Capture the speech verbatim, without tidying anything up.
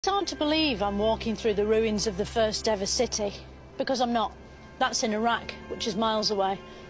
It's hard to believe I'm walking through the ruins of the first ever city, because I'm not. That's in Iraq, which is miles away.